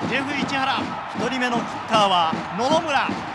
ジェフ市原。1人目のキッカーは野々村。